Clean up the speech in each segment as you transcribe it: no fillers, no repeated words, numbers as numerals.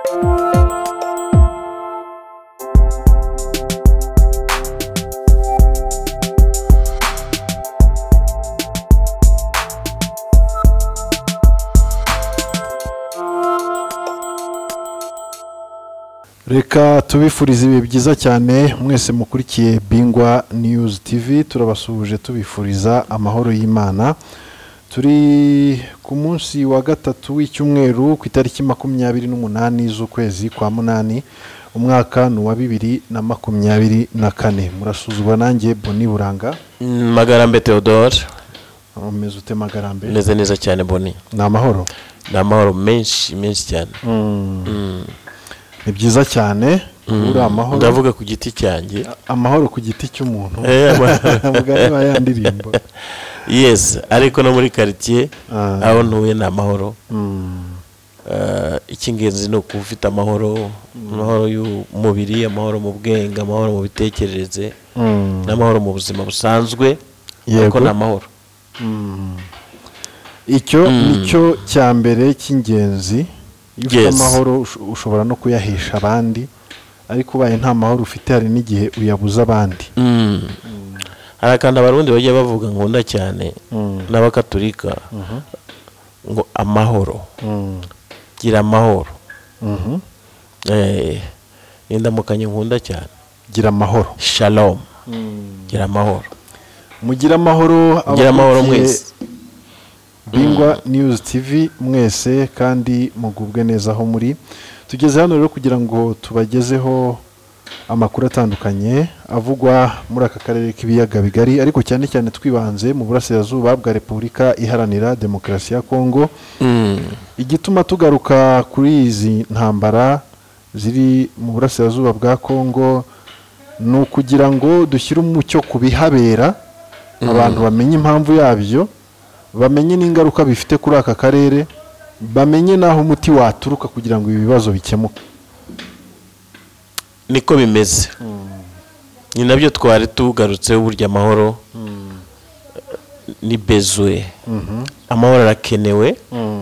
Reka tubifuriza ibi byiza cyane mwese mukurikiye Bingwa News TV turabasuhuje tubifuriza amahoro y'Imana. Turi ku munsi wa gatatu w'icyumweru ku itariki 28 z'ukwezi kwa munani umwaka wa 2024. Murasuzwa nanjye Boni Buranga Magarambe Theodore. Umeze ute Magarambe? Neze neza cyane Boni. Na amahoro. Na amahoro menshi cyane. Ni byiza cyane uri amahoro. Ndavuga ku giti cyanjye. Amahoro ku giti cy'umuntu. Mugari bayandirimbo. Yes, ariko no muri quartier aho ntuye na amahoro. Ikingenzi no kufita amahoro, amahoro y'umubiri, amahoro mu bwenge, amahoro mu bitekerereze, n'amahoro mu buzima busanzwe. Yego na amahoro. Icyo nicyo cyambere cy'ingenzi. Iyo amahoro ushobora no kuyahisha abandi, ariko ubaye nta mahoro ufite hari n'igihe uyabuza abandi. Harakanda abarundi bajya bavuga nkunda cyane n'abakatolika ngo amahoro. Gira amahoro. Indamukanye nkunda cyane. Gira amahoro. Shalom. Gira amahoro. Mugira amahoro. Gira amahoro mwese. Bingwa News TV mwese kandi mugubwe neza aho muri. Tugeze hano rero kugira ngo tubagezeho amakuru atandukanye avugwa muri aka karere k'ibiyaga bigari, ariko cyane cyane twibanze mu burasirazuba bwa Repubulika Iharanira Demokarasi ya Kongo. Igituma tugaruka kuri izi ntambara ziri mu burasirazuba bwa Kongo no kugira ngo dushyire umucyo kubihabera, abantu bamenye impamvu yabyo, bamenye n'ingaruka bifite kuri aka karere, bamenye naho umuti waturuka kugira ngo ibi bibazo bikemuke. Niko bimeze. Ni nabyo twari tugarutseho burya amahoro ni bezwe. Amahoro arakenewe.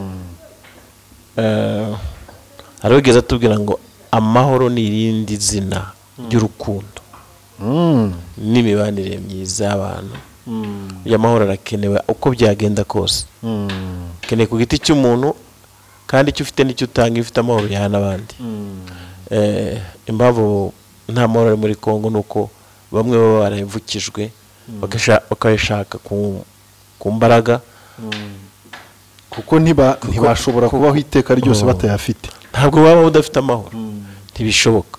Arogeza tubwira ngo amahoro ni irindi zina ry'urukundo n'imibanire myiza y'abantu. Amahoro arakenewe uko byagenda kose. Keneye ku giti cy'umuntu kandi icyo ufite n'icyo utanga ifite amahoro yana abandi. Impamvu nta mahoro ari muri Kongo nuko bamwe baba barayivukijwe bakashaka ku mbaraga, kuko ntibashobora kubaho iteka ryose batayafite. Ntabwo baba udafite amahoro, ntibishoboka.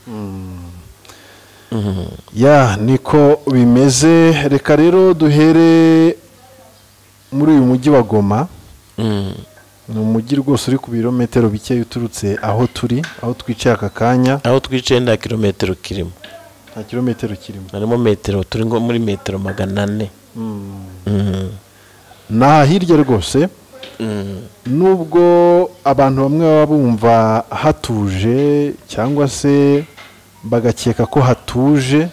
Ya niko bimeze. Reka rero duhere muri uyu mujyi wa Goma. Ni umujyi rwose uri ku birometero bike uturutse aho turi, aho twicaye aka kanya. Aho twicaye nta kilometero kirimo. Nta kilometero kirimo. Harimo metero, turi ngo muri metero 400. Na hirya rwose. Nubwo abantu bamwe baba bumva hatuje cyangwa se bagakeka ko hatuje,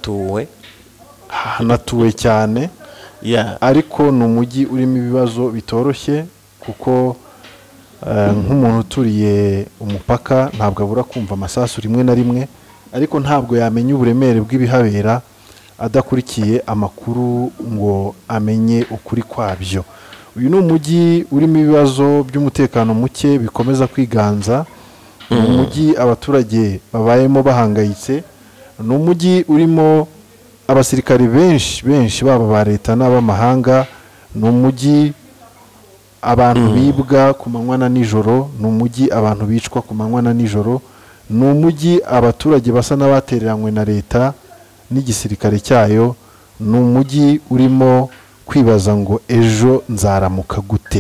hanatuwe cyane. Ariko ni umujyi urimo ibibazo bitoroshye, kuko nk'umuntu uturiye umupaka ntabwo abura kumva amasasu rimwe na rimwe, ariko ntabwo yamenya uburemere bw'ibihabera adakurikiye amakuru ngo amenye ukuri kwabyo. Uyu ni umujyi urimo ibibazo by'umutekano muke bikomeza kwiganza. Ni umujyi abaturage babayemo bahangayitse. Ni umujyi urimo abasirikari benshi baba ba leta n'abamahanga. Ni umujyi abantu bibwa ku manywa na nijoro. Ni umujyi abantu bicwa ku manywa na nijoro. Ni umujyi abaturage basa n'abatereranywe na leta n'igisirikare cyayo. Ni umujyi urimo kwibaza ngo ejo nzaramuka gute.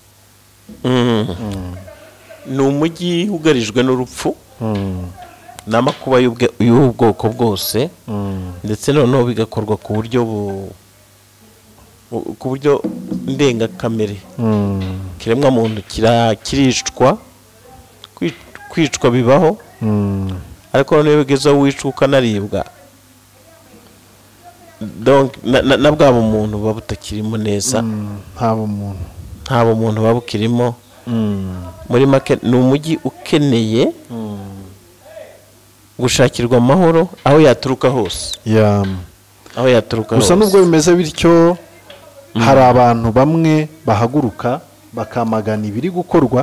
Ni umujyi ugarijwe n'urupfu n'amakuba y'ubwoko bwose, ndetse noneho bigakorwa ku buryo ndengakamere. Kiremwa muntu kiricwa, kwicwa bibaho, ariko noneho bigeze aho wicwa ukanaribwa. Donc na bwa bumuntu buba butakirimo neza. nta bumuntu buba bukirimo. Muri make ni umujyi ukeneye gushakirwa amahoro aho yaturuka hose aho yaturuka hose. Gusa nubwo bimeze bityo hari abantu bamwe bahaguruka bakamagana ibiri gukorwa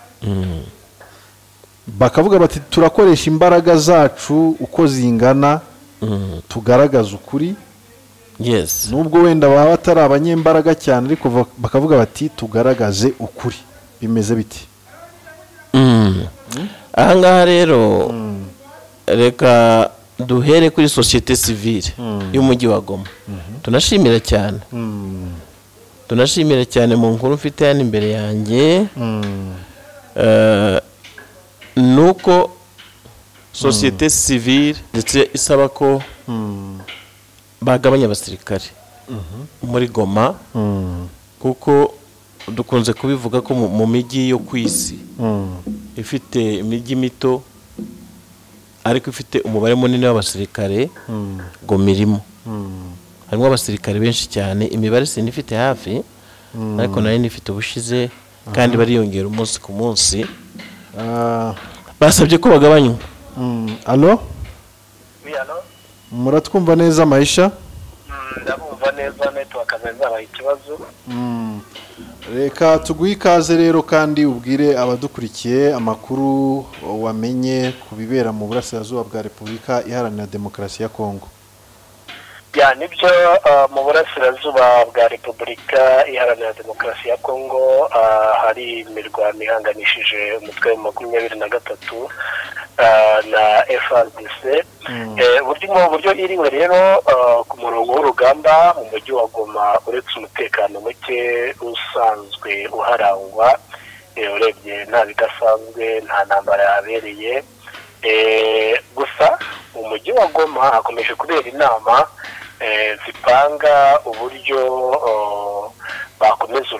bakavuga bati turakoresha imbaraga zacu uko zingana tugaragaza ukuri. Yes. Nubwo wenda baba batari abanyembaraga cyane ariko bakavuga bati tugaragaze ukuri. Bimeze biti aha ngaha rero reka duhere kuri societe civile y'umujyi wa Goma. Tunashimira cyane mu nkuru mfite hano imbere yanjye nuko societe civile ndetse isaba ko bagabanya abasirikare muri Goma kuko dukunze kubivuga ko mu mijyi yo ku isi ifite imijyi mito ariko ifite umubare munini w'abasirikare Goma irimo harimo abasirikare benshi cyane. Imibare sinifite hafi ariko nayo nifite ubushize kandi bariyongera umunsi ku munsi. Basabye ko bagabanywa. Allo muratwumva neza Maisha? Ndabumva neza network zabaye ikibazo. Reka tuguhe ikaze rero kandi ubwire abadukurikiye amakuru wamenye ku bibera mu burasirazuba bwa Repubulika Iharanira Demokarasi ya Kongo. Nibyo mu burasirazuba bwa Repubulika Iharanira Demokarasi ya Kongo hari imirwano ihanganishije umutwe wa 23 na FARDC. Buryo iriwe rero ku murongo w'urugamba mu mujyi wa Goma uretse umutekano muke usanzwe uharangwa, urebye nta bidasanzwe, nta ntambara yabereye. Gusa mu mujyi wa Goma hakomeje kubera inama zipanga uburyo bakomeza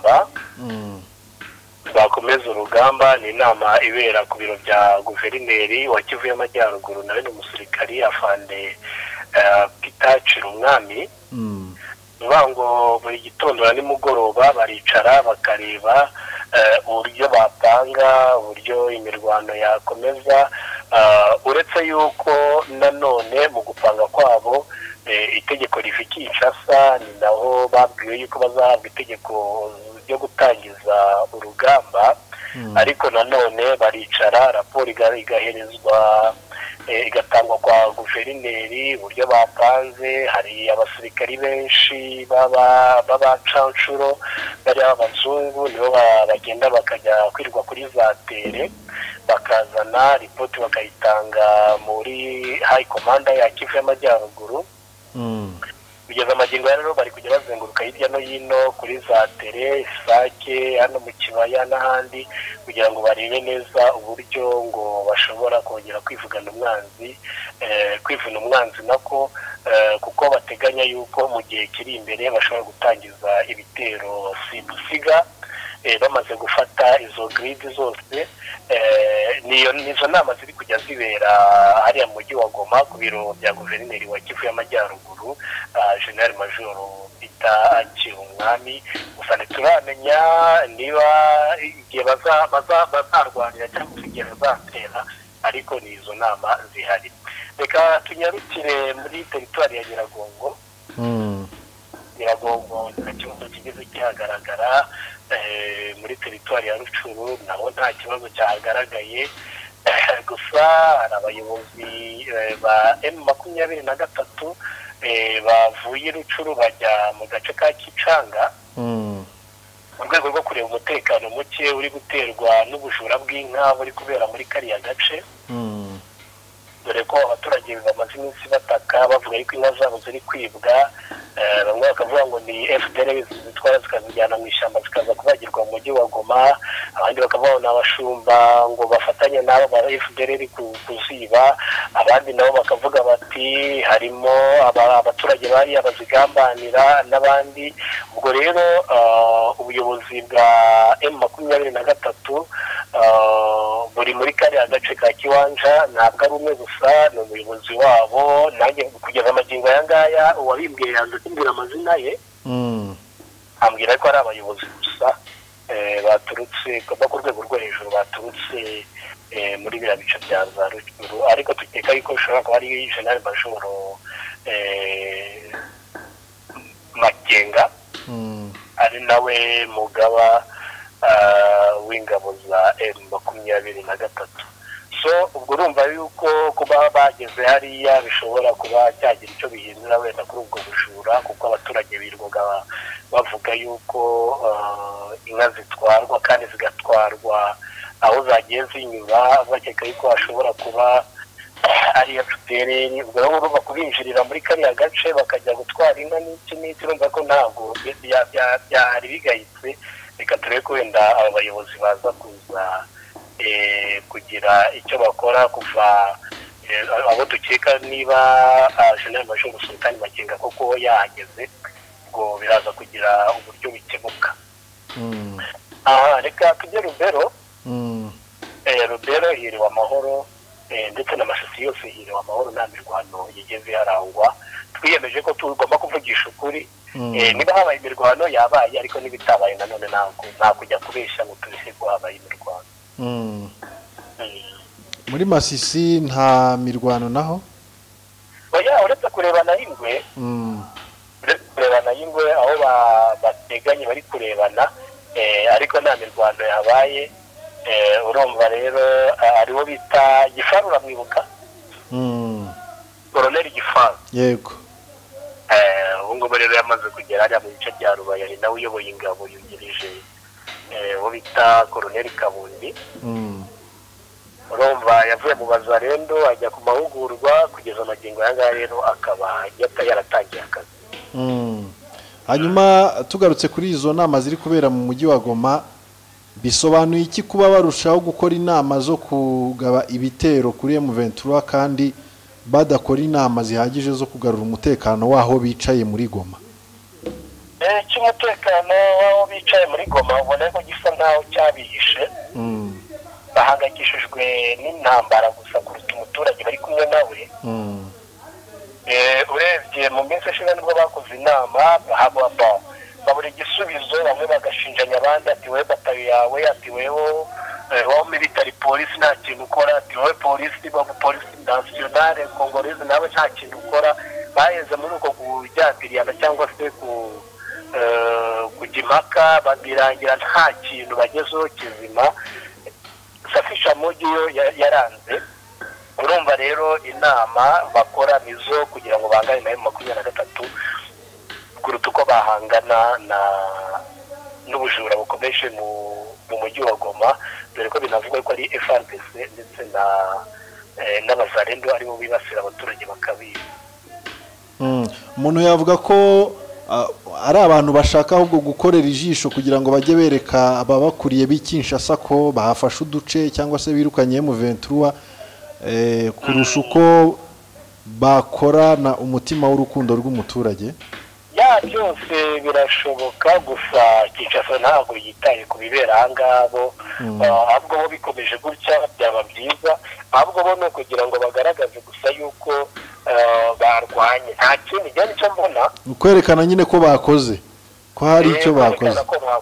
urugamba. Ni inama ibera ku biro bya guverineri wa Kivu y'Amajyaruguru nawe ni umusirikari afande Peter Chirumwami. Ngo buri gitondo na nimugoroba baricara bakareba uburyo bapanga uburyo imirwano yakomeza, uretse yuko nanone mu gupanga kwabo itegeko riva Kinshasa ni naho babwiwe yuko bazahabwa itegeko ryo gutangiza urugamba. Ariko nanone baricara raporo igaherezwa igatangwa kwa guverineri uburyo bapanze. Hari abasirikari benshi b'abacanshuro bari abazungu nibo bagenda bakajya kwirwa kuri za tere bakazana ripoti bakayitanga muri high command ya Kivu y'Amajyaruguru. Kugeza amagingo rero bari kujya bazenguruka hirya no hino kuri za tere Sake hano mu kibaya n'ahandi kugira ngo barebe neza uburyo ngo bashobora kongera kwivuna umwanzi nako kuko bateganya yuko mu gihe kiri imbere bashobora gutangiza ibitero sibusiga bamaze gufata izo grid zose. Nizo nama ziri kujya zibera hariya mu mujyi wa Goma ku biro bya guverineri wa Kivu y'Amajyaruguru General Major Peter Chirumwami. Gusa ntituramenya niba igihe bazarwanira cyangwa igihe bazatera, ariko ni izo nama zihari. Reka tunyarukire muri teritwari ya Nyiragongo. Nyiragongo nta kibazo kigeze kihagaragara. Muri teritwari ya Rucuru naho nta kibazo cyahagaragaye. Gusa hari abayobozi ba M23 bavuye Rucuru bajya mu gace ka Kicanga mu rwego rwo kureba umutekano muke uri guterwa n'ubujura bw'inka buri kubera muri kariya gace. Dore ko abaturage bamaze iminsi bataka bavuga yuko inka zabo ziri kwibwa. Bamwe bakavuga ngo ni FDL zitwara zikazijyana mu ishyamba zikaza kubagirwa mu mujyi wa Goma. Abandi bakavuga ni abashumba ngo bafatanye n'abo ba FDL kuziba. Abandi nabo bakavuga bati harimo abaturage bari abazigambanira n'abandi. Ubwo rero ubuyobozi bwa M23 buri muri kariya gace ka Kiwanja ntabwo ari umwe gusa, ni umuyobozi wabo. Nanjye kugeza amagingo aya ngaya uwabimbwiye yanze kumbwira amazina ye, ambwira ko ari abayobozi gusa baturutse bo ku rwego rwo hejuru baturutse muri biriya bice bya za Ruguru, ariko tukeka yuko bishobora kuba ari General Major Makenga ari nawe mugaba w'ingabo za M23. So ubwo urumva yuko kuba bageze hariya bishobora kuba cyagira icyo bihindura wenda kuri ubwo bujura, kuko abaturage birirwaga bavuga yuko inka zitwarwa kandi zigatwarwa aho zagiye zinyura, bakeka yuko hashobora kuba ari FPR. ubwo rero urumva kubinjirira muri kariya gace bakajya gutwara inka n'iki urumva ko ntabwo byari bigayitse. Reka turebe ko wenda aba bayobozi baza kuza kugira icyo bakora kuva abo dukeka niba General Major Sultan Makenga koko yahageze, ubwo biraza kugira uburyo bikemuka. Reka tujye Rubero. Rubero hiriwe amahoro, ndetse n'amashusho yose hiriwe amahoro, nta mirwano yigeze harangwa. Twiyemeje ko tugomba kuvugisha ukuri, niba habaye imirwano yabaye, ariko n'ibitabaye nanone nta kujya kubeshya ngo tubise ko habaye imirwano. Muri Masisi nta mirwano naho? Oya, uretse kurebana ingwe, aho bateganye bari kurebana, ariko nta mirwano yabaye. Urumva rero ariwo bita Gifaru, uramwibuka? Colonel Gifaru. Yego. Ubu ngubu rero yamaze kugera hariya mu bice bya Rubaya, ni nawe uyoboye ingabo yungirije uwo bita Colonel Kabundi. Urumva yavuye mu Bazarendo ajya ku mahugurwa, kugeza amagingo aya ngaya rero akaba yaratangiye akazi. Hanyuma tugarutse kuri izo nama ziri kubera mu mujyi wa Goma, bisobanuye iki kuba barushaho gukora inama zo kugaba ibitero kuri M23 kandi badakora inama zihagije zo kugarura umutekano waho bicaye muri Goma? Cy'umutekano waho bicaye muri Goma ubona ko gisa nkaho cyabihishe. Bahangayikishijwe n'intambara gusa kuruta umuturage bari kumwe nawe. Urebye mu minsi ishize nibwo bakoze inama, babura igisubizo, bamwe bagashinjanya abandi ati wowe batayo yawe, ati wowe military police nta kintu ukora, ati wowe polisi nationale congolaise nawe nta kintu ukora. Baheze muri uko kujyambirana cyangwa se kujya impaka, babirangira nta kintu bagezeho kizima. Safisha Mogi yo yaranze. Urumva rero inama bakora nizo kugira ngo bangane na M23 kuruta uko bahangana n'ubujura bukomeje mu mujyi wa Goma, dore ko binavugwa ko ari FARDC ndetse n'Abazarendo aribo bibasira abaturage bakabiba. Umuntu yavuga ko ari abantu bashaka ahubwo gukorera ijisho kugira ngo bajye bereka ababakuriye b'Kinshasa ko bahafashe uduce cyangwa se birukanye M23 kurusha uko bakorana umutima w'urukundo rw'umuturage. Byose birashoboka, gusa Kinshasa ntabwo yitaye ku bibera aha ngabo. Ahubwo bo bikomeje gutya byaba byiza, ahubwo bo ni ukugira ngo bagaragaze gusa yuko barwanye. Nta kindi njya nicyo mbona, ukwerekana nyine ko bakoze, ko hari icyo bakoze.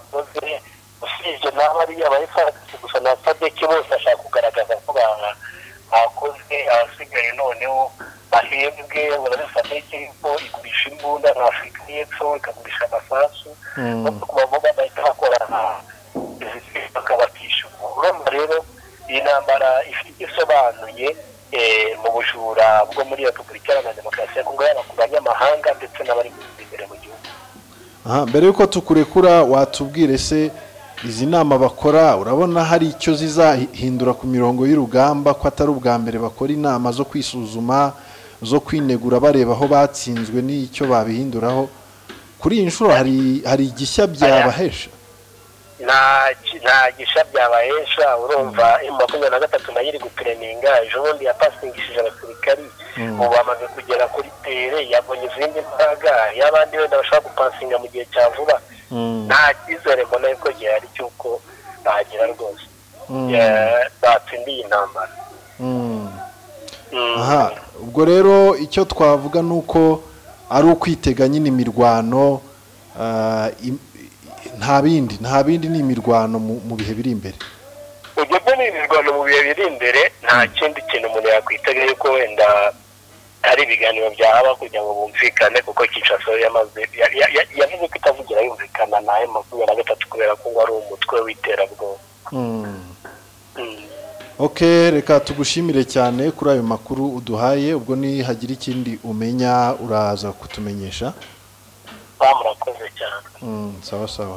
Usibye n'aho ari abayifashe gusa na SADC bose ashaka kugaragaza ko bakoze. Abasigaye noneho bahembwe, urabifata ko igurisha imbunda nka Afurika y'Epfo, ikagurisha amasasu, no kuba bahita bakorana bakabakisha. Urumva rero iyi ntambara ifite igisobanuye mu bujura bwo muri Repubulika Iharanira Demokarasi ya Kongo, yaba ku banyamahanga ndetse n'abari imbere mu gihugu. Mbere yuko tukurekura watubwire se izi nama bakora urabona hari icyo zizahindura ku mirongo y'urugamba, ko atari ubwa mbere bakora inama zo kwisuzuma, zo kwinegura bareba aho batsinzwe n'icyo babihinduraho? Kuri iyi nshuro hari igishya byabahesha? Nta gishya byabahesha. Urumva M23 nayo iri gutreninga, ejo bundi yapasingishije abasirikari, ubu bamaze kugera kuri tere, yabonye izindi mbaraga y'abandi wenda bashaka gupasinga mu gihe cya vuba. Nta cyizere mbona yuko gihari cy'uko bagira rwose batsindiye intambara. Ubwo rero icyo twavuga nuko ari ukwitega nyine imirwano, nta bindi ni imirwano mu bihe biri imbere. ibyo byo ni imirwano mu bihe biri imbere, nta kindi kintu umuntu yakwitega yuko wenda hari ibiganiro byahaba kugira ngo bumvikane, kuko Kinshasa yavuze ko itavugira yumvikana na M23 kubera ko ari umutwe w'iterabwoba. Okay, reka tugushimire cyane kuri ayo makuru uduhaye. Ubwo ni hagira ikindi umenya uraza kutumenyesha. Murakoze cyane. Sawa sawa.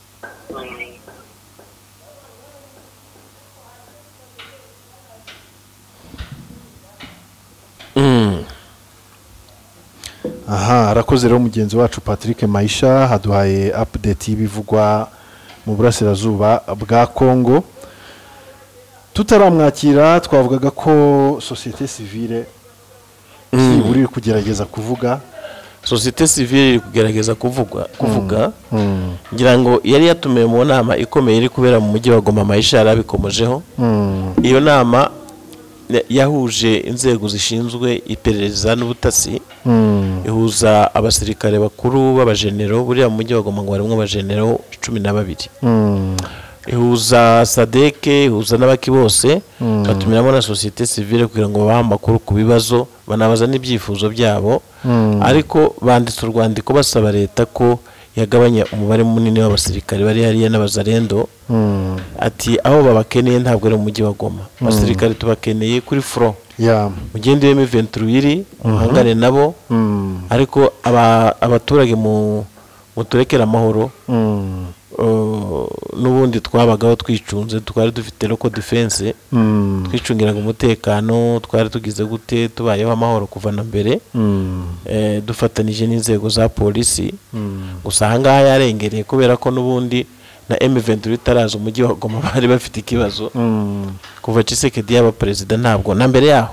Aha, arakoze rero mugenzi wacu Patrick Maisha haduhaye update y'ibivugwa mu burasirazuba bwa Kongo. Tutaramwakira twavugaga ko societe civile iri kugerageza kuvuga. Societe civile iri kugerageza kuvuga ngira ngo yari yatumiye mu nama ikomeye iri kubera mu mujyi wa Goma. Maisha yarabikomojeho. Iyo nama yahuje inzego zishinzwe iperereza n'ubutasi, ihuza abasirikare bakuru b'abajenero, buriya mu mujyi wa Goma ngo harimo abajenero 12, ihuza Sadeke, ihuza n'abaki bose, batumiramo na societe civile kugira ngo babahe amakuru ku bibazo, banabaza n'ibyifuzo byabo. Ariko banditse urwandiko basaba leta ko yagabanya umubare munini w'abasirikare bari hariya n'abazarendo. Ati aho babakeneye ntabwo ari mu mujyi wa Goma, abasirikare tubakeneye kuri front. Mugende M23 muhangane nabo, ariko abaturage muturekera amahoro. N'ubundi twabagaho twicunze, twari dufite local defense, twicungiraga umutekano, twari tugize gute tubayeho amahoro kuva na mbere, dufatanije n'inzego za polisi. Gusa ahangaha yarengereye kubera ko n'ubundi na M23 itaraza umujyi wa Goma bari bafite ikibazo kuva Tshisekedi yaba perezida, ntabwo na mbere yaho.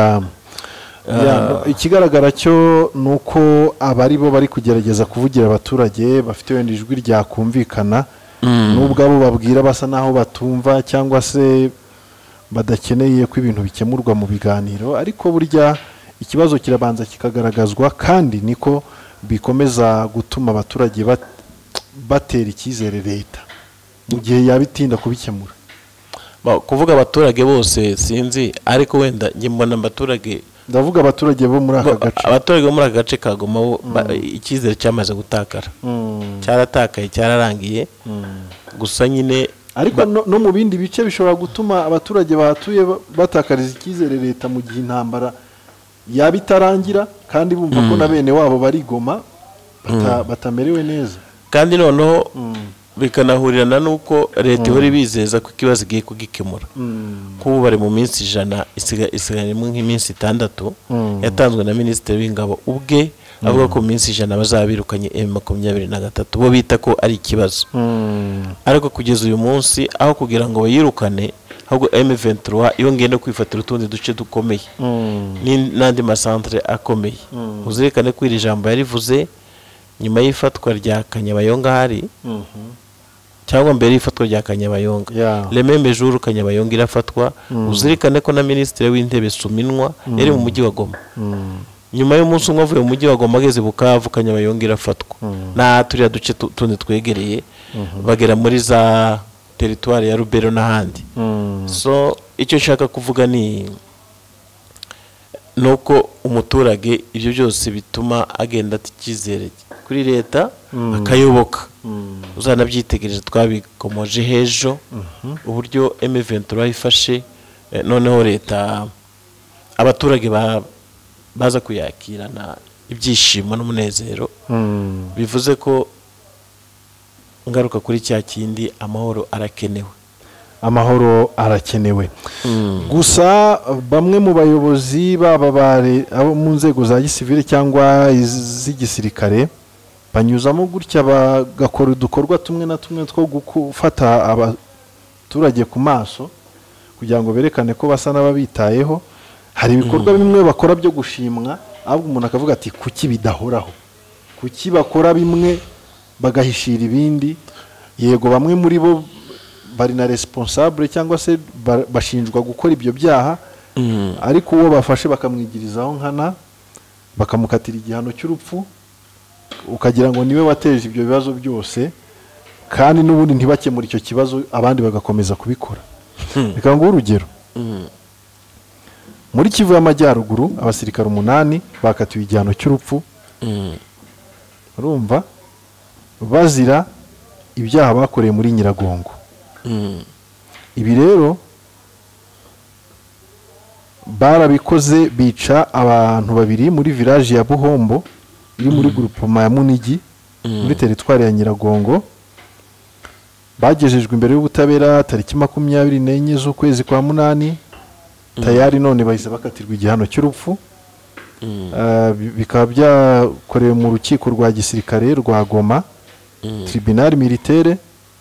Ikigaragara cyo nuko abari bo bari kugerageza kuvugira abaturage bafite wenda ijwi ryakumvikana, nubwo abo babwira basa naho batumva cyangwa se badakeneye ko ibintu bikemurwa mu biganiro. Ariko burya ikibazo kirabanza kikagaragazwa, kandi niko bikomeza gutuma abaturage batera icyizere leta mu gihe yabitinda kubikemura. Kuvuga abaturage bose sinzi, ariko wenda njye mbona abaturage, ndavuga abaturage bo muri aka gace, abaturage bo muri aka gace ka Goma icyizere cyamaze gutakara, cyaratakaye, cyararangiye. Gusa nyine ariko no mu bindi bice bishobora gutuma abaturage bahatuye batakariza icyizere leta mu gihe intambara yabitarangira, kandi bumva ko na bene wabo bari Goma batamerewe neza. Kandi noneho bikanahurirana nuko leta ihora bizeza ko ikibazo igiye kugikemura. Kuba bari mu minsi 100 isigarimo nk'iminsi 6 yatanzwe na Minisitiri w'Ingabo ubwe, avuga ko minsi 100 bazabirukanye M23, bo bita ko ari ikibazo. Ariko kugeza uyu munsi aho kugira ngo bayirukane, ahubwo M23 iyo ngende kwifatira utundi duce dukomeye n'andi masantre akomeye. Uzirikane ko iri jambo yarivuze nyuma y'ifatwa rya Kanyabayonga hari, cyangwa mbere y'ifatwa rya Kanyabayonga. Le même jour Kanyabayonga irafatwa, uzirikane ko na Minisitiri w'Intebe Suminwa yari mu mujyi wa Goma. Nyuma y'umunsi umwe avuye mu mujyi wa Goma ageze Bukavu, Kanyabayonga irafatwa. Na turiya duce tundi twegereye, bagera muri za territoire ya Rubero n'ahandi. So icyo nshaka kuvuga ni nuko umuturage ibyo byose bituma agenda atikizere kuri leta, akayoboka. Uzanabyitegereje twabikomoje hejo uburyo M23 ifashe, noneho leta abaturage baza kuyakirana ibyishimo n'umunezero. Bivuze ko ngaruka kuri cya kindi, amahoro arakenewe. Amahoro arakenewe. Gusa bamwe mu bayobozi abo mu nzego za gisivile cyangwa z'igisirikare banyuzamo gutya bagakora udukorwa tumwe na tumwe two gufata abaturage ku maso kugira ngo berekane ko basa n'ababitayeho. Hari ibikorwa bimwe bakora byo gushimwa, ahubwo umuntu akavuga ati kuki bidahoraho, kuki bakora bimwe bagahishira ibindi. Yego bamwe muri bo bari na responsable cyangwa se bashinjwa gukora ibyo byaha, ariko uwo bafashe bakamwigirizaho nkana, bakamukatira igihano cy'urupfu, ukagira ngo niwe wateje ibyo bibazo byose. kandi n'ubundi ntibakemure icyo kibazo abandi bagakomeza kubikora. Reka nguhe urugero. Muri Kivu y'Amajyaruguru abasirikare 8 bakatiwe igihano cy'urupfu, urumva, bazira ibyaha bakoreye muri Nyiragongo. Ibi rero barabikoze, bica abantu 2 muri village ya Buhombo iri muri groupement ya Munigi muri teritwari ya Nyiragongo. Bagejejwe imbere y'ubutabera tariki 24 z'ukwezi kwa munani. Tayari none bahise bakatirwa igihano cy'urupfu. Bikaba byakorewe mu rukiko rwa gisirikare rwa Goma, tribunal militaire.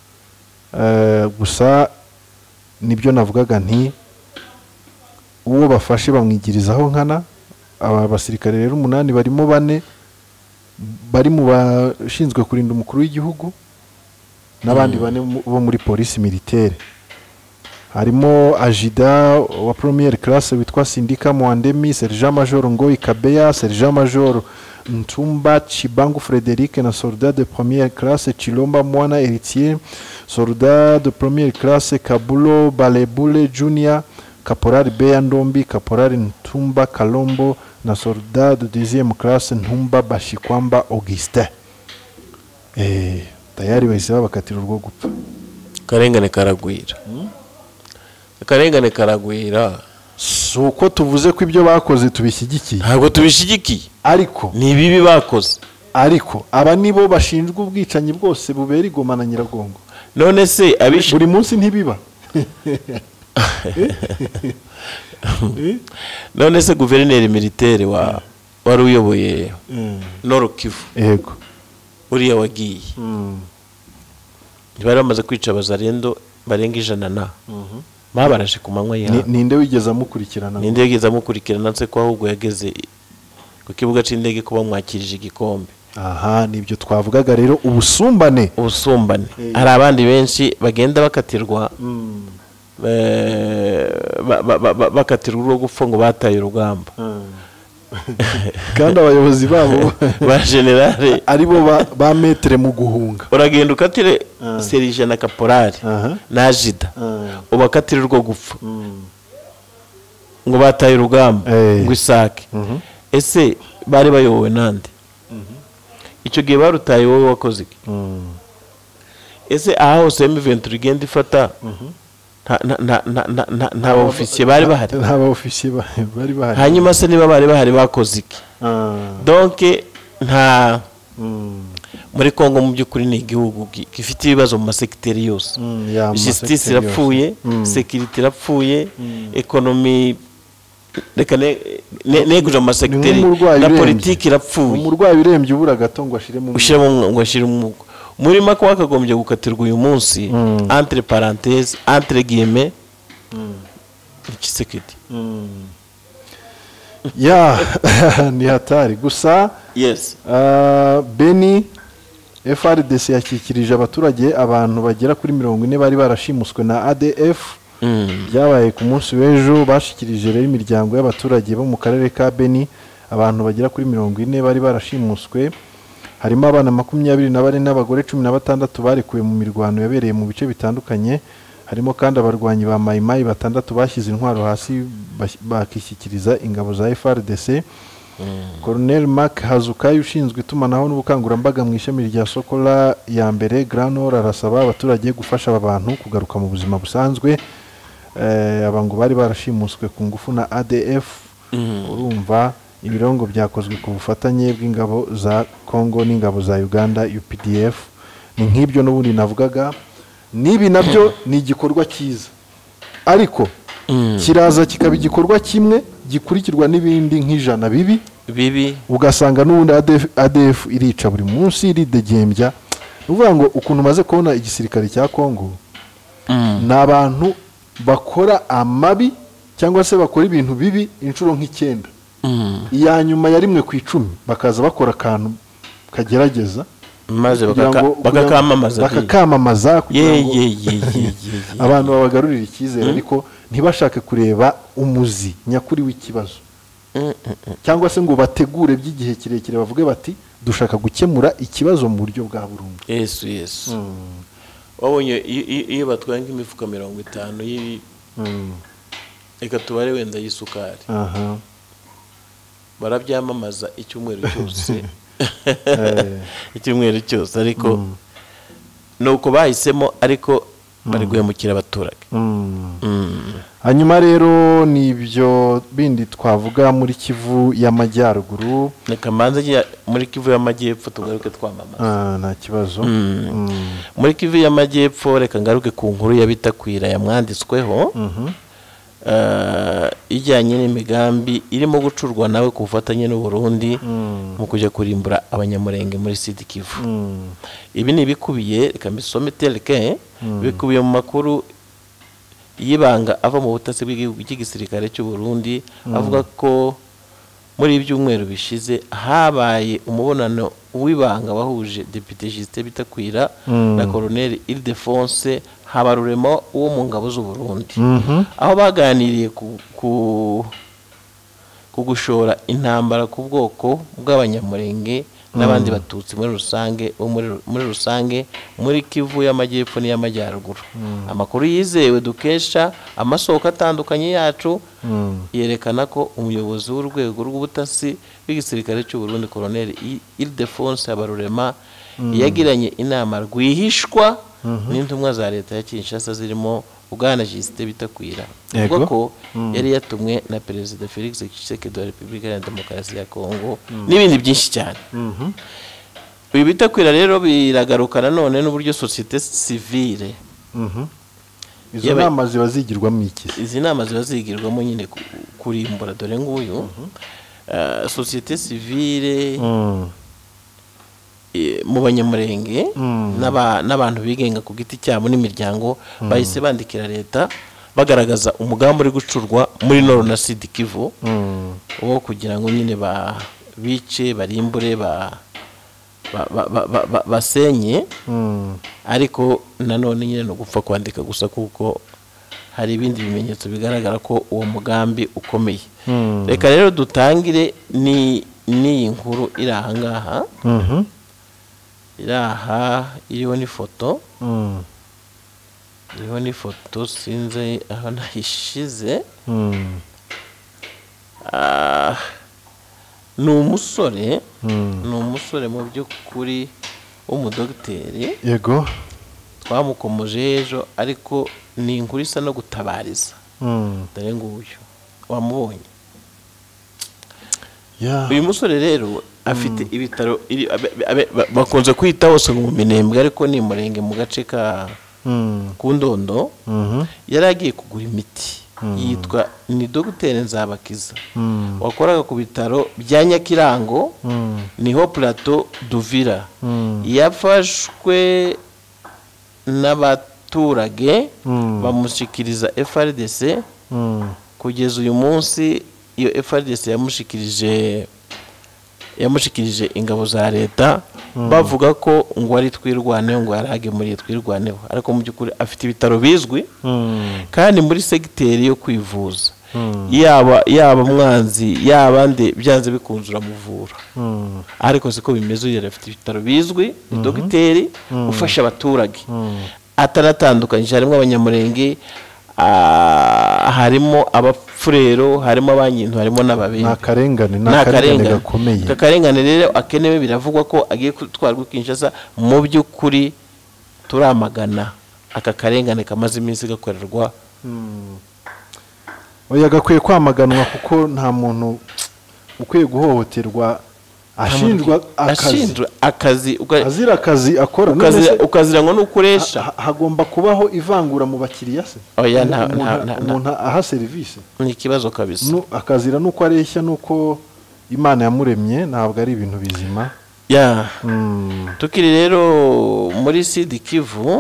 Gusa nibyo navugaga nti uwo bafashe bamwigirizaho nkana. Aba basirikare rero 8 barimo 4 bari mu bashinzwe kurinda umukuru w'igihugu n'abandi 4 bo muri police militaire. Harimo ajida wa première classe witwa Sindika Mwandemi, sergent major Ngoyi Kabeya, sergent major Ntumba Chibangu Frederic na soldat de première classe Chilomba Mwana Héritier, soldat de première classe Kabulo Balebule Junior, caporal Beya Ndombi, caporal Ntumba Kalombo na soldat de deuxième classe Ntumba Bashikwamba Augustin. Tayari bahise babakatira urwo gupfa. Karengane karagwira. Akarengane karagwira. So uko tuvuze ko ibyo bakoze tubishyigikiye. Ntabwo tubishyigikiye. Ariko ni bibi bakoze. Ariko aba nibo bashinjwa ubwicanyi bwose bubera Goma na Nyiragongo. None se buri munsi ntibiba. None se guverineri militaire wari uyoboye Nord Kivu. Yego. Uriya wagiye. Bari bamaze kwica abazarendo barenga 100 babaraje ku manywa ya. Ninde wigeze amukurikirana? Ninde wigeze amukurikirana nse ko ahubwo yageze ku kibuga c'indege ko bamwakirije igikombe. Aha nibyo twavugaga rero ubusumbane. Hari abandi benshi bagenda bakatirwa bakatirwa urwo gupfa ngo bataye urugamba. Kandi abayobozi babo ba generale aribo ba metre mu guhunga. Uragenda ukatire serije na caporali na ajida ubakatire urwo gupfa ngo bataye urugamba ngo isake. Ese bari bayobowe nande? Icyo gihe barutaye wowe wakoze iki? Ese aha hose M23 igenda ifata nta ofisiye bari bahari? Nta ofisiye bari bahari. Hanyuma se niba bari bahari bakoze iki? Donc nta muri Kongo mu by'ukuri ni igihugu gifite ibibazo mu masekiteri yose. Justice irapfuye, security irapfuye, economy reka neguje mu masekiteri na politique irapfuye. Umurwayi urembye ubura gato ngo ashire mu muri mako wakagombye gukatirwa uyu munsi entre parenthèses entre guillemets Tshisekedi. Ni hatari gusa. Yes. Beni FRDC yakikirije abaturage abantu bagera kuri 40 bari barashimuswe na ADF. Byabaye ku munsi w'ejo bashikirije rero imiryango y'abaturage bo mu karere ka Beni abantu bagera kuri 40 bari barashimuswe. Harimo abana 24 n'abagore 16 barekuwe mu mirwano yabereye mu bice bitandukanye. Harimo kandi abarwanyi ba Mayimayi 6 bashyize intwaro hasi bakishyikiriza ingabo za FRDC. Colonel Mark Hazukayi ushinzwe itumanaho n'ubukangurambaga mu ishami rya Sokola ya mbere Grand Nord arasaba abaturage gufasha aba bantu kugaruka mu buzima busanzwe. Abango bari barashimuswe ku ngufu na ADF. Urumva ibirongo byakozwe ku bufatanye bw'ingabo za Kongo n'ingabo za Uganda UPDF. Ni nk'ibyo n'ubundi navugaga. Nibi nabyo ni igikorwa cyiza. Ariko kiraza kikaba igikorwa kimwe gikurikirwa n'ibindi nk'ijana bibi ugasanga n'ubundi ADF irica buri munsi iridegembya. Uvuga ngo ukuntu maze kubona igisirikare cya Kongo n'abantu bakora amabi cyangwa se bakora ibintu bibi inshuro nk'ikenda. Iya nyuma ya rimwe ku 10 bakaza bakora akantu kagerageza maze bakakamamaza kugira ngo abantu babagarurira icyizere ariko ntibashake kureba umuzi nyakuri w'ikibazo cyangwa se ngo bategure by'igihe kirekire bavuge bati dushaka gukemura ikibazo mu buryo bwa burundu. Yes. wabonye iyo batwaye nk'imifuka 50 reka tubare wenda y'isukari barabyamamaza icyumweru cyose icyumweru cyose ariko nuko bahisemo ariko bari guhemukira abaturage. Hanyuma rero nibyo bindi twavuga muri Kivu y'Amajyaruguru, reka mbanze muri Kivu y'Amajyepfo tugaruke twamamaza. Nta kibazo. Muri Kivu y'Amajyepfo reka ngaruke ku nkuru ya Bitakwira yamwanditsweho ijyanye n'imigambi irimo gucurwa nawe ku bufatanye n'u Burundi mu kujya kurimbura abanyamurenge muri Sud Kivu. Ibi ni bikubiye reka mbisome teleke bikubiye mu makuru y'ibanga ava mu butasi bw'igihugu cy'igisirikare cy'u Burundi avuga ko muri ibyumweru bishize habaye umubonano w'ibanga wahuje Depite Justin Bitakwira na Colonel Ildefonse Habarurema wo mu ngabo z'u Burundi, aho baganiriye ku gushora intambara ku bwoko bw'abanyamurenge n'abandi batutsi muri rusange muri Kivu y'Amajyepfo n'iy'Amajyaruguru. Amakuru yizewe dukesha amasoko atandukanye yacu yerekana ko umuyobozi w'urwego rw'ubutasi bw'igisirikare cy'u Burundi Colonel Ildefonse Habarurema yagiranye inama rwihishwa n'intumwa za leta ya Kinshasa zirimo Bwana Justin Bitakwira, avuga ko yari yatumwe na Perezida Felix Tshisekedi wa Repubulika ya Demokarasi ya Kongo n'ibindi byinshi cyane. Uyu Bitakwira rero biragarukana none n'uburyo societe civile izo nama ziba zigirwamo iki? Izi nama ziba zigirwamo nyine kurimbura, dore nguyu societe civile mu banyamurenge n'abantu bigenga ku giti cyabo n'imiryango bahise bandikira leta bagaragaza umugambi uri gucurwa muri Nord na Sud Kivu wo kugira ngo nyine bice barimbure basenye, ariko nanone nyine no gupfa kwandika gusa kuko hari ibindi bimenyetso bigaragara ko uwo mugambi ukomeye. Reka rero dutangire ni inkuru iri aha ngaha iriho n'ifoto sinzi aho nahishize. ni umusore mu by'ukuri w'umudogiteri, yego twamukomoje ejo, ariko ni inkuru isa no gutabariza. dore nguyu wamubonye. uyu musore rero afite ibitaro bakunze kwita hose mu Minembwe, ariko ni Murenge mu gace ka Kundondo. yari agiye kugura imiti, yitwa ni Dr Nzabakiza, wakoraga ku bitaro bya Nyakirango niho Plateau Duvira. yafashwe n'abaturage bamushikiriza FRDC. kugeza uyu munsi iyo FRDC yamushikirije ingabo za leta, bavuga ko ngo ari twirwaneho, ngo yarage muri twirwaneho, ariko mu by'ukuri afite ibitaro bizwi kandi muri segiteri yo kwivuza. yaba mwanzi yaba nde byanze bikunzura muvura, ariko siko bimeze. Uyu afite ibitaro bizwi, ni dogiteri ufasha abaturage, ataratandukanye. harimo abanyamurenge, harimo abapfurero, harimo abanyintu, harimo n'ababindi. n'akarengane gakomeye. Akarengane rero akenewe, biravugwa ko agiye gutwarwa Kinshasa. mu by'ukuri turamagana aka karengane kamaze iminsi gakorerwa. oya gakwiye kwamaganwa, kuko nta muntu ukwiye guhohoterwa ashinjwa akazi azira akazi akora, ukazira ngo nukoresha. hagomba kubaho ivangura mu bakiriya se. oya umuntu aha serivisi ni ikibazo kabisa. akazira nuko areshya, nuko Imana yamuremye, ntabwo ari ibintu bizima. tukiri rero muri Sud Kivu,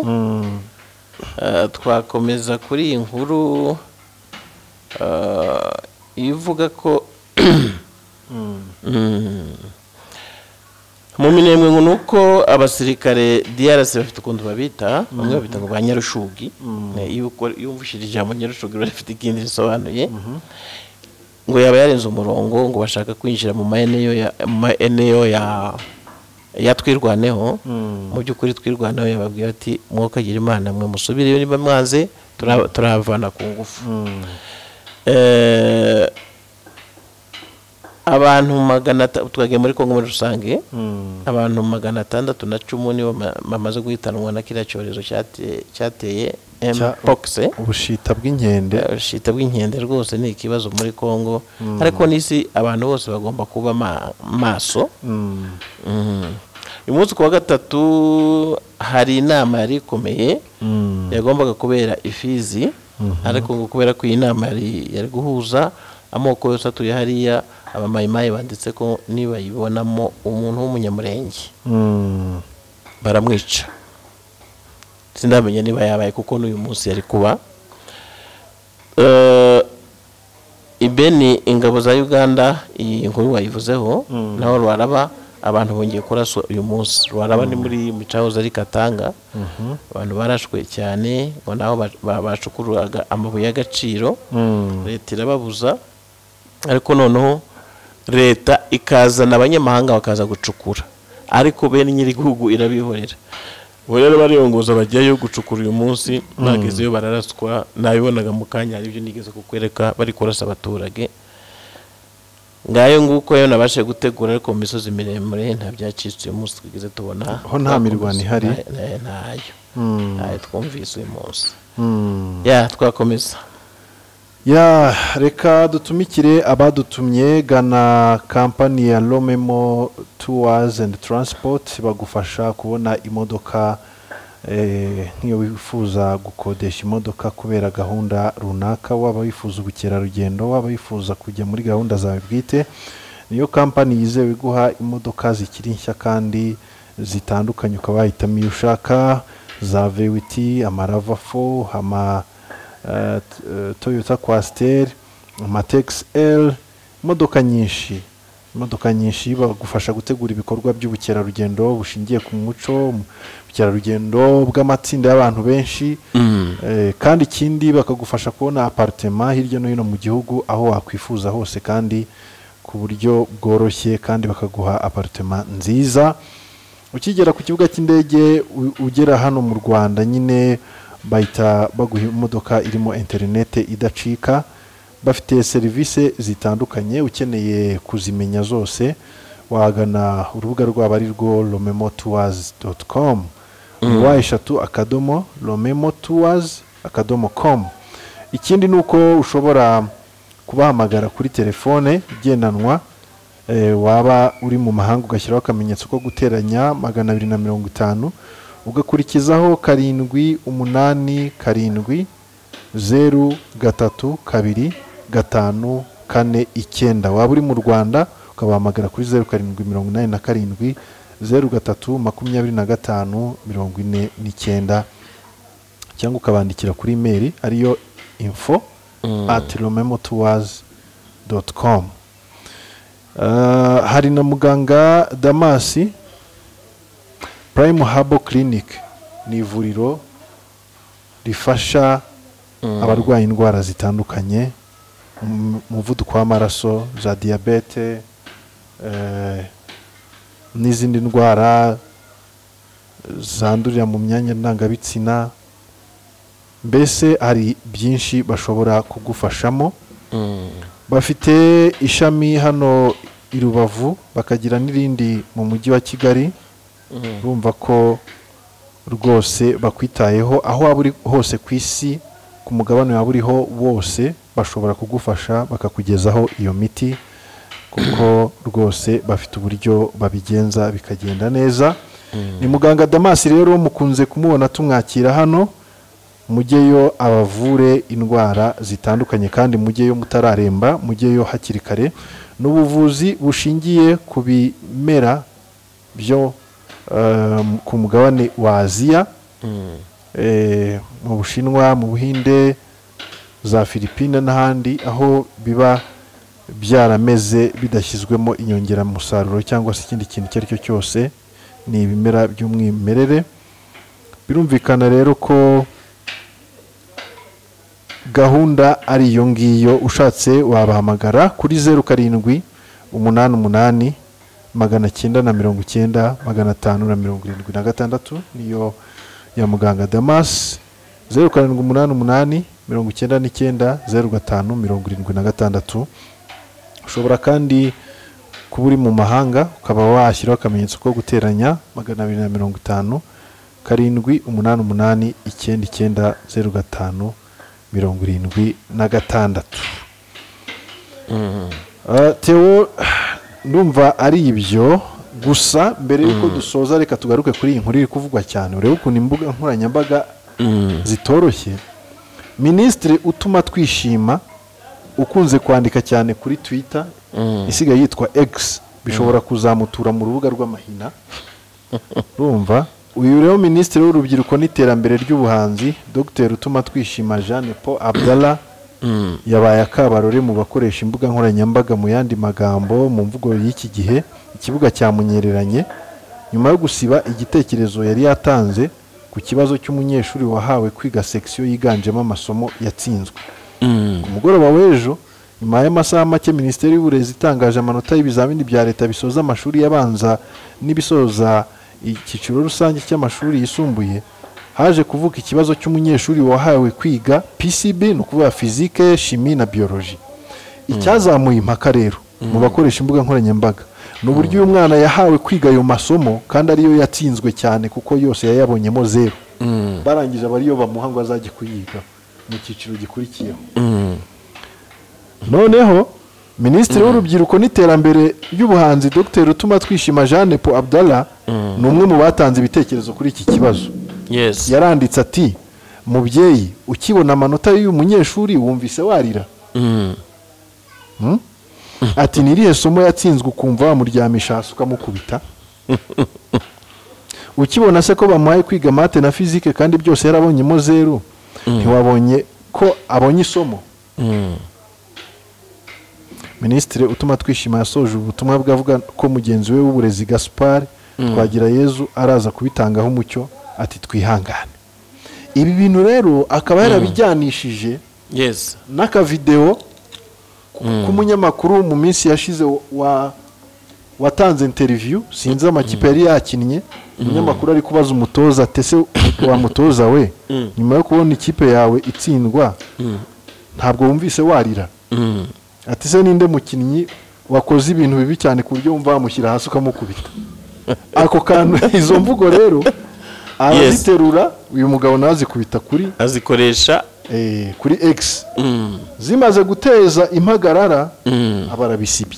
twakomeza kuri iyi nkuru ivuga ko mu Minembwe ngo nuko abasirikare DRC bafite ukuntu babita, bamwe babita ngo ba Nyarushugi. iyo umvushije ijambo Nyarushugi bafite ikindi risobanuye, ngo yaba yarenze umurongo, ngo bashaka kwinjira mu maeneo yatwirwaneho mu by'ukuri twirwaneho yababwiye ati mwokagira imana mwe musubire niba mwanze turahavana ku ngufu abantu 600 twagiye muri Kongo muri rusange abantu 610 nibo bamaze guhitanwa na kiriya cyorezo cyateye mpox ubushita bw'inkende rwose ni ikibazo muri Kongo ariko n'isi abantu bose bagomba kuba maso uyu munsi kuwa gatatu hari inama yari ikomeye yagombaga kubera ifizi ariko ngo kubera ko iyi nama yari guhuza amoko yose atuye hariya abamayimayi banditse ko niba yibonamo umuntu w'umunyamurenge baramwica sindamenya niba yabaye kuko n'uyu munsi yari kuba ibeni ingabo za Uganda iyi nkuru wayivuzeho naho rwaraba abantu bongeye kuraswa uyu munsi rwaraba ni muri Micahoze ari Katanga abantu barashwe cyane ngo naho bashukuraga amabuye y'agaciro leta irababuza ariko noneho leta ikazana abanyamahanga bakaza gucukura ariko bene nyiri gihugu irabihorera rero bariyongoza bajyayo gucukura uyu munsi bagezeyo bararaswa nabibonaga mu kanya aribyo nigeze kukwereka bari kurasa abaturage ngayo nguko yo nabashe gutegura ariko mu misozi miremure nta byacitse uyu munsi twigeze tubona ho nta mirwano ihari ntayo twumvise uyu munsi twakomeza reka dutumikire abadutumye gana kampani ya Lomemo Tours and Transport bagufasha kubona imodoka nk'iyo wifuza gukodesha imodoka kubera gahunda runaka waba wifuza ubukerarugendo waba wifuza kujya muri gahunda zawe bwite niyo kampani yizewe guha imodoka zikiri nshya kandi zitandukanye ukaba wahitamo iyo ushaka za VWT amarava4 ama Toyota Coaster Matex L imodoka nyinshi bagufasha gutegura ibikorwa by'ubukerarugendo bushingiye ku muco ubukerarugendo bw'amatsinda y'abantu benshi kandi ikindi bakagufasha kubona apartment hirya no hino mu gihugu aho wakwifuza hose kandi ku buryo bworoshye kandi bakaguha apartment nziza ukigera ku kibuga cy'indege ugera hano mu Rwanda nyine bahita baguha imodoka irimo internet idacika bafite serivisi zitandukanye ukeneye kuzimenya zose wagana urubuga rwabo ari rwo lomemotours.com /lomemotours.com ikindi nuko ushobora kubahamagara kuri telefone igendanwa waba uri mu mahanga ugashyiraho akamenyetso ko guteranya 250 ugakurikizaho 788033254 waba uri mu Rwanda ukabahamagara kuri 0787032549 cyangwa ukabandikira kuri email ariyo info@lomemotours.com hari na muganga Damasi Prime Herbal Clinic ni ivuriro rifasha abarwaye indwara zitandukanye umuvuduko w'amaraso za diabete n'izindi ndwara zandurira mu myanya ndangabitsina mbese hari byinshi bashobora kugufashamo bafite ishami hano i Rubavu bakagira n'irindi mu mujyi wa Kigali urumva ko rwose bakwitayeho aho waba uri hose ku isi ku mugabane waba uriho wose bashobora kugufasha bakakugezaho iyo miti kuko rwose bafite uburyo babigenza bikagenda neza ni muganga Damasi rero mukunze kumubona tumwakira hano mujyeyo abavure indwara zitandukanye kandi mujyeyo mutararemba mujyeyo hakiri kare n'ubuvuzi bushingiye ku bimera byo ku mugabane wa Aziya mu Bushinwa mu Buhinde za Philippines n'ahandi aho biba byarameze bidashyizwemo inyongeramusaruro cyangwa se ikindi kintu icyo ari cyo cyose ni ibimera by'umwimerere birumvikana rero ko gahunda ari iyo ngiyo ushatse wabahamagara kuri 0788 990 576 niyo ya muganga Damas. 0788 99 05 76. ushobora kandi kuba uri mu mahanga ukaba washyiraho akamenyetso ko guteranya 250 788 99 05 76. Theo, ndumva ari ibyo gusa. Mbere yuko dusoza reka tugaruke kuri iyi nkuru iri kuvugwa cyane, urebe ukuntu imbuga nkoranyambaga zitoroshye. Minisitiri utuma twishima ukunze kwandika cyane kuri Twitter isigaye yitwa X, bishobora kuzamutura mu rubuga rw'amahina. Urumva, uyu rero minisitiri w'urubyiruko n'iterambere ry'ubuhanzi Dr utuma twishima Jeanne Paul Abdallah yabaye akabarore mu bakoresha imbuga nkoranyambaga. Mu yandi magambo, mu mvugo y'iki gihe, ikibuga cyamunyereranye nyuma yo gusiba igitekerezo yari yatanze ku kibazo cy'umunyeshuri wahawe kwiga section yiganjemo amasomo yatsinzwe. Ku mugoroba w'ejo, nyuma y'amasaha make, Minisiteri y'Uburezi itangaje amanota y'ibizamini bya leta bisoza amashuri yabanza n'ibisoza icyiciro rusange cy'amashuri yisumbuye. Haje kuvuka ikibazo cy'umunyeshuri wahawe kwiga PCB, no kuvuga physique, chimie na biologie. Icyazamuye impaka rero mu bakoresha imbuga nkoranyambaga n'uburyo uyu mwana yahawe kwiga ayo masomo kandi ariyo yatsinzwe cyane kuko yose yayabonyemo 0. Barangije abariyo bamuha ngo azajye kuyiga mu cyiciro gikurikiyeho. Noneho Minisitiri w'urubyiruko n'iterambere ry'ubuhanzi Dr utuma twishima Jeanne Paul Abdallah ni umwe mu batanze ibitekerezo kuri iki kibazo. Yaranditse ati, mubyeyi ukibona amanota y'uyu munyeshuri wumvise warira? Ati, nirihe somo yatsinzwe ukumva wamuryamisha hasi ukamukubita? Ukibona se ko bamuhaye kwiga mate na physique kandi byose yarabonyemo 0, ntiwabonye ko abonye isomo? Minisitiri utuma twishima yasoje ubutumwa bwavuga ko mugenzi we w'uburezi Gaspard Twagirayezu araza kubitangaho umucyo. Ati, twihangane. Ibi bintu rero akaba yarabijyanishije n'akavideo k'umunyamakuru mu minsi yashize watanze interview, sinzi amakipe yari yakinnye. Umunyamakuru ari kubaza umutoza ati, ese wa mutoza we, nyuma yo kubona ikipe yawe itsindwa ntabwo wumvise warira? Ati, se ninde mukinnyi wakoze ibintu bibi cyane ku buryo wumva wamushyira hasi ukamukubita? Ako kantu, izo mvugo rero araziterura uyu mugabo nazikubita kuri azikoresha kuri X. Zimaze guteza impagarara, abarabisibye.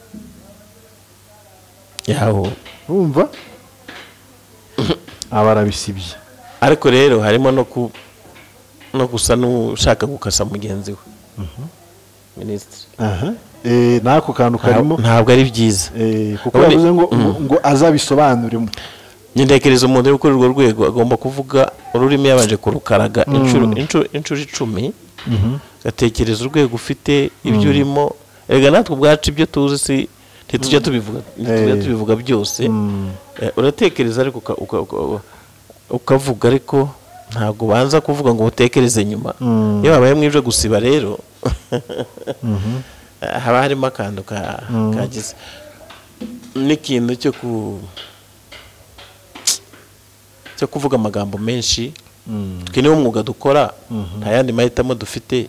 Yaho urumva, abarabisibye. Ariko rero harimo no gusa n'ushaka gukasa mugenzi we minisitiri. Nako kantu karimo ntabwo ari byiza, kuko yavuze ngo azabisobanuremo. Nyendekereza umuntu uri kuri urwo rwego agomba kuvuga ururimi yabanje kurukaraga inshuro 10, gatekereza urwego ufite ibyo urimo. Erega natwe ubwacu ibyo tuzi si ntitujya tubivuga byose. Uratekereza ariko ukavuga, ariko ntabwo banza kuvuga ngo utekereze nyuma. Iyo habaye mwije gusiba rero haba harimo akantu kagize n'ikintu cyo kuvuga amagambo menshi. Twe niwo mwuga dukora, nta yandi mahitamo dufite,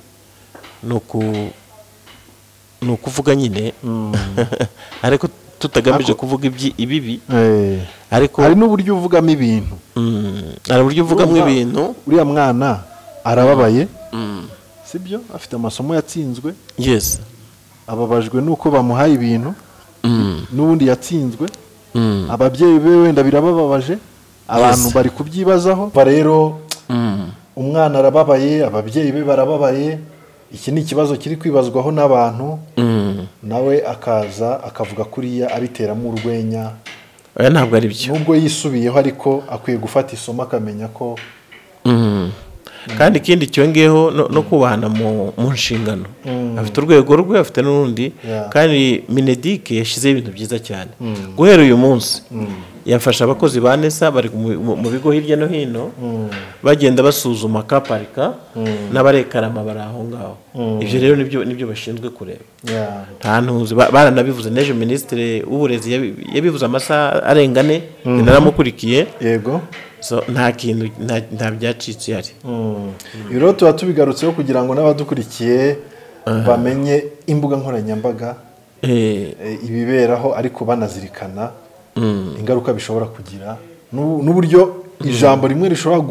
ni ukuvuga nyine. Ariko tutagamije kuvuga ibibi, ariko hari n'uburyo uvugamo ibintu. Hari uburyo uvugamo ibintu. Uriya mwana arababaye, sibyo? Afite amasomo yatsinzwe, ababajwe nuko bamuhaye ibintu, n'ubundi yatsinzwe. Ababyeyi be wenda birabababaje, abantu bari kubyibazaho. Rero umwana arababaye, ababyeyi be barababaye. Iki ni ikibazo kiri kwibazwaho n'abantu, nawe akaza akavuga kuriya abiteramo urwenya. Ntabwo ari byo, nubwo yisubiyeho, ariko akwiye gufata isomo akamenya ko kandi ikindi cyongeyeho no kubahana mu nshingano. Afite urwego rwe, afite n'urundi. Kandi Mineduc yashyizeho ibintu byiza cyane. Guhera uyu munsi yafasha abakozi ba nesa bari mu bigo hirya no hino bagenda basuzuma kaparika n'abarekarama bari aho ngaho. Ibyo rero nibyo bashinzwe kureba. Nta ntuzi baranabivuze n'ejo minisitiri w'uburezi yabivuze amasaha arenga 4 naramukurikiye. Yego. So nta kintu nta byacitse hari. Rero tuba tubigarutseho kugira ngo n'abadukurikiye bamenye imbuga nkoranyambaga ibiberaho ariko banazirikana ingaruka bishobora kugira n'uburyo ijambo rimwe rishobora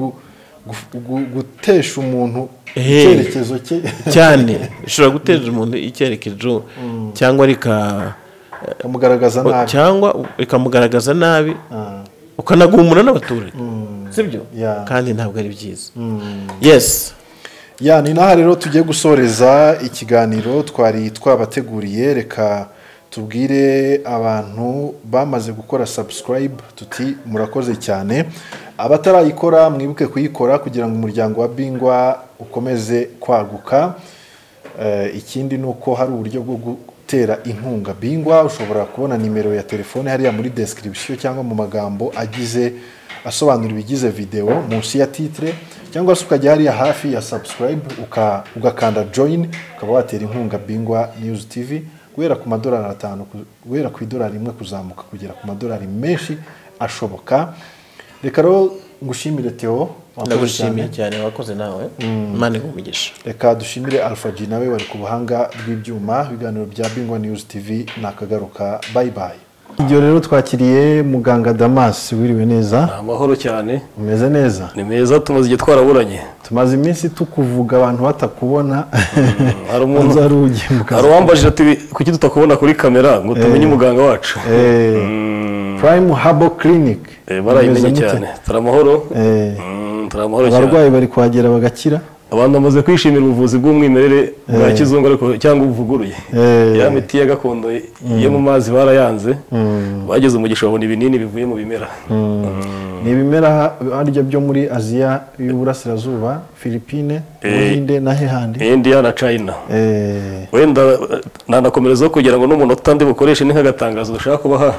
gutesha umuntu icyerekezo cye cyane, bishobora guteza umuntu icyerekezo cyangwa rikamugaragaza nabi, cyangwa rikamugaragaza nabi ukanagumura n'abaturage, sibyo? Kandi ntabwo ari byiza. Yes. Ni naha rero tugiye gusoreza ikiganiro twari twabateguriye. Reka tubwire abantu bamaze gukora subscribe tuti murakoze cyane, abatarayikora mwibuke kuyikora kugira ngo umuryango wa Bingwa ukomeze kwaguka. Ikindi nuko hari uburyo bwo gutera inkunga Bingwa. Ushobora kubona nimero ya telefone hariya muri description cyangwa mu magambo asobanura ibigize video munsi ya titre, cyangwa se ukajya hariya hafi ya subscribe ugakanda join ukaba watera inkunga Bingwa News TV guhera ku $5, guhera ku $1 kuzamuka kugera ku $5 menshi ashoboka. Reka rero ngushimire Theo, ndagushimiye cyane, wakoze nawe. Imana igumigisha. Reka dushimire Alpha G nawe wari ku buhanga bw'ibyuma. Ibiganiro bya Bingwa News TV nakagaruka. Bye bye. Ibyo rero twakiriye muganga Damas, wiriwe neza? Amahoro cyane. Umeze neza? Ni meza, tumaze igihe twaraburanye. Tumaze iminsi tukuvuga abantu batakubona. Hari umuntu hari uwambajije ati kuki tutakubona kuri kamera ngo tumenye umuganga wacu. Prime Herbal Clinic. Barayimenye cyane. Turamahoro. Turamahoro cyane. Abarwayi bari kuhagera bagakira. Abantu bamaze kwishimira ubuvuzi bw'umwimerere bwa kizungu ariko cyangwa ubuvuguruye. Ya miti ya gakondo yo mu mazi barayanze, bageze umugisha babona ibinini bivuye mu bimera. Ni ibimera aryo byo muri Aziya y'Uburasirazuba, Philippines, Buhinde na hehandi, India na China. Wenda nanakomerezaho kugira ngo n'umuntu utandi bukoreshe ni nk'agatangazo dushaka kubaha.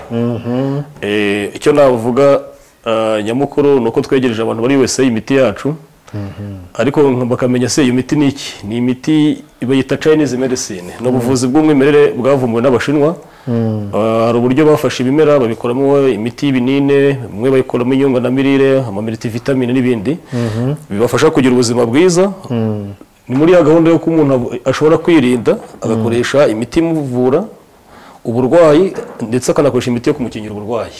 Icyo navuga nyamukuru nuko twegereje abantu bari wese imiti yacu. Ariko bakamenya se iyo miti niki, ni imiti bayita Chinese medicine, no buvuzi bw'umwimerere bwavumbuwe n'Abashinwa. Hari uburyo bafashe ibimera babikoramo imiti y'ibinine, bamwe bayikoramo inyunganiramirire, multivitamine n'ibindi bibafasha kugira ubuzima bwiza. Ni muri ya gahunda yo ko umuntu ashobora kwirinda agakoresha imiti imuvura uburwayi ndetse akanakoresha imiti yo kumukingira uburwayi.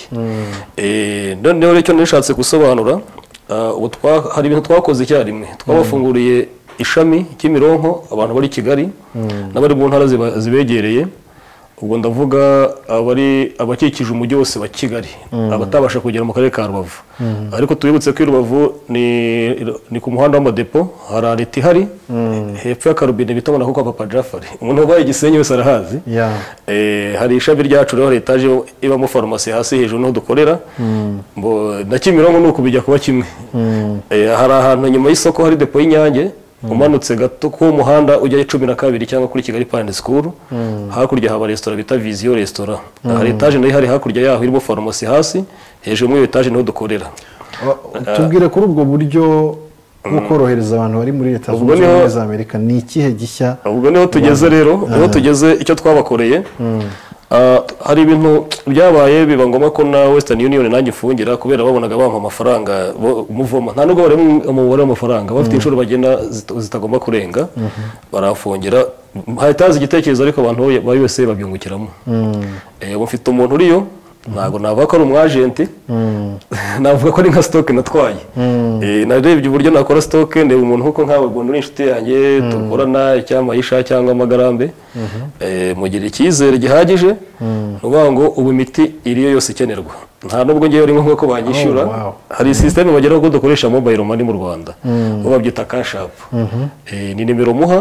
Noneho icyo nishatse gusobanura, hari ibintu twakoze icyarimwe. Twabafunguriye ishami Kimironko abantu bari Kigali n'abari mu ntara zibegereye. Ubwo ndavuga abakikije umujyi wose wa Kigali, abatabasha kugera mu karere ka Rubavu. Ariko tubibutse ko Rubavu ni ku muhanda w'amadepo, hari areti hari hepfo ya Karubine bita ngo kwa Papa Jafari. Umuntu wabaye Gisenyi wese arahazi. Hari ishami ryacu rero etaje ibamo farumasi hasi hejuru no dukorera. Na Kimironko nuko bijya kuba kimwe. Hari ahantu nyuma y'isoko hari depo y'Inyange, umanutse gato ko umuhanda ujya 12 cyangwa kuri Kigali Pande School. Hakurya haba restaurant bita Vision Restaurant. Hari etage nayo hari hakurya yaho irimo farumasi hasi, hejuru mu etage niho dukorera. Tubwire kuri ubwo buryo bwo korohereza abantu bari muri Leta Zunze Ubumwe za Amerika ni ikihe gishya? Ubwo niho tugeze rero, niho tugeze icyo twabakoreye. Hari ibintu byabaye biba ngombwa ko na Western Union nanjye ifungira kubera babonaga bampa amafaranga umuvoma, nta nubwo bari umubare w'amafaranga bafite inshuro bagenda zitagomba kurenga, barafungira. Hahitaza igitekerezo ariko abantu bari wese babyungukiramo. Mufite umuntu uriyo, ntago navuga ko ari umwagenti, navuga ko ari nka stock natwaye. Narebye uburyo nakora stock, ndeba umuntu kuko nkawe ubwo inshuti yanjye tukorana icyama yisha cyangwa amagarambe, mugira icyizere gihagije nuvuga ngo ubu imiti iriyo yose ikenerwa. Nta nubwo ngiye ari nko banyishyura. Hari system bageraho ko dukoresha mobile money mu Rwanda, bo babyita cash app. Ni nimero muha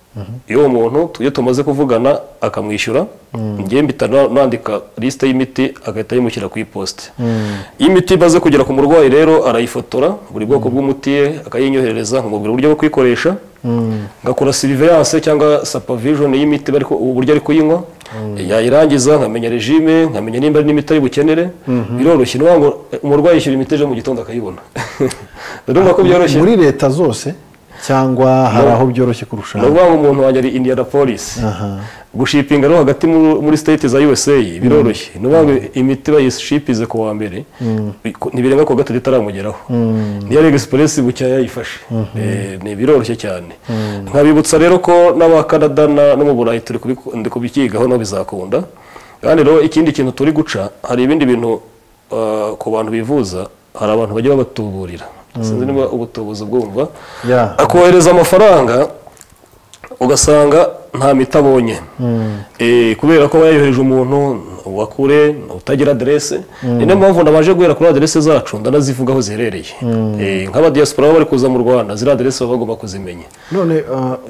iyo uwo muntu iyo tumaze kuvugana akamwishyura ngiye mpita nandika lisite y'imiti agahita yimushyira ku iposite. Iyo imiti imaze kugera ku murwayi rero arayifotora buri bwoko bw'umuti ye akayinyoherereza nkamubwira uburyo bwo kuyikoresha, ngakora surveillance cyangwa supervision y'imiti uburyo ari kuyinywa, yayirangiza nkamenya regime, nkamenya nimba ari n'imiti ari bukenere. Biroroshye ngo umurwayi yishyura imiti ejo mu gitondo akayibona. Urumva ko byoroshye muri leta zose cyangwa hari aho byoroshye kurusha? N'ubwo umuntu wanjye ari Indianapolis, gushipinga no hagati muri state za USA biroroshye. N'ubwo imiti bayishipize ku wa mbere ntibirenga ko gatatu itaramugeraho, niyo Express bucya yayifashe. Ni biroroshye cyane. Nkabibutsa rero ko n'aba Canada no mu Burayi turi kubikigaho no bizakunda. Kandi rero ikindi kintu turi guca, hari ibindi bintu ku bantu bivuza, hari abantu bajya babatuburira. Sinzi niba ubutubuzi bwumva, akohereza amafaranga ugasanga nta miti abonye, kubera ko bayohereje umuntu wakure utagira adresse. Niyo mpamvu nabaje guhera kuri adresse zacu ndanazivuga aho ziherereye. Nk'aba diaspora bari kuza mu Rwanda zira adresse bagomba kuzimenya. None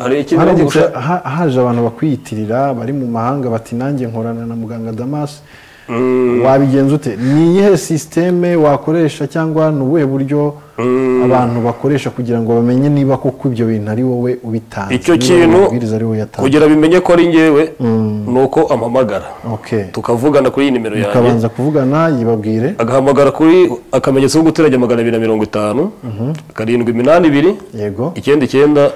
haje abantu bakwiyitirira bari mu mahanga bati nanjye nkorana na muganga Damas, wabigenza ute? Ni iyihe systeme wakoresha cyangwa ni ubuhe buryo abantu bakoresha kugira ngo bamenye niba koko ibyo bintu ari wowe ubitanze? Icyo kintu kugira bimenye ko ari ngewe nuko ampamagara, tukavugana kuri iyi nimero yanjye, ukabanza kuvugana yibabwire, agahamagara kuri akamenyetso ko guteranya 250 782 yego 99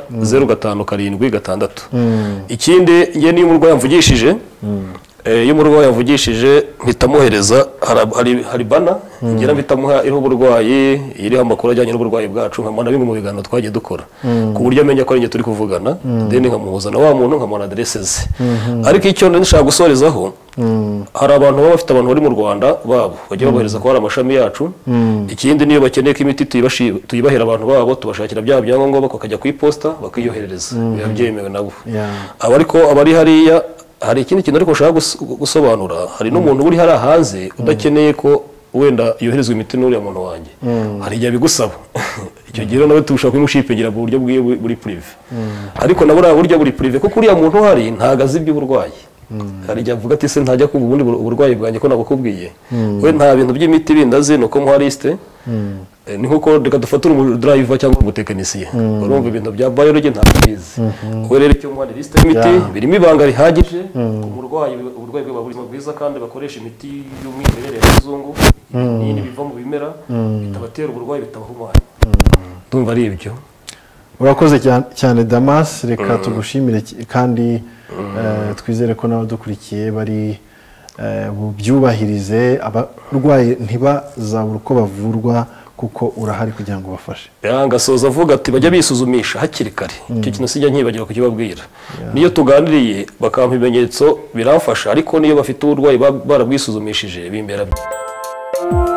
05 ikindi ngiye niyo umurwayi yamvugishije, iyo umurwayi yavugishije mpitamuhereza hari bana ngira mpitamuha iriho uburwayi, iriho amakuru ajyanye n'uburwayi bwacu, nkamana bimwe mu biganiro twagiye dukora ku buryo amenya ko ari njye turi kuvugana, then nkamuhuza na wa muntu nkamubona adresse ze. Ariko icyo nshaka gusorezaho, hari abantu baba bafite abantu bari mu Rwanda babo bagiye babohereza ko hari amashami yacu. Ikindi niyo bakeneye ko imiti tuyibahera abantu babo, tubashakira bya byangombwa bakajya ku iposta bakiyoherereza, biba byemewe nabo. Ariko abari hariya hari ikindi kintu ariko ushaka gusobanura, hari n'umuntu uri hari hanze udakeneye ko wenda yoherezwa imiti n'uriya muntu wanjye, hari igihe bigusaba icyo gihe nawe tushaka kumushipigira mu buryo buri prive. Ariko nabo uriya buryo buri prive kuko uriya muntu hari ntago azi iby'uburwayi, hari igihe avuga ati se ntajya kumva ubundi uburwayi bwanjye ko nabukubwiye, we nta bintu by'imiti bindi azi, nuko muha liste. Ni nkuko reka dufatira umudriver cyangwa umutekinisiye, urumva ibintu bya biology ntabizi. We rero icyo muha liste y'imiti birimo ibanga rihagije, umurwayi uburwayi bwe burimo bwiza, kandi bakoresha imiti y'umwimerere y'izungu, n'indi biva mu bimera bitabatera uburwayi bitabahumanya. Ndumva ari ibyo. Urakoze cyane Damas, reka tugushimire kandi twizere ko n'abadukurikiye bari byubahirize, abarwayi ntibazabura uko bavurwa kuko urahari kugira ngo bafashe. Ngasoza avuga ati bajya bisuzumisha hakiri kare, icyo kintu sijya nkibagira kukibabwira. Niyo tuganiriye bakampa ibimenyetso biramfasha, ariko niyo bafite uburwayi barabwisuzumishije bimbera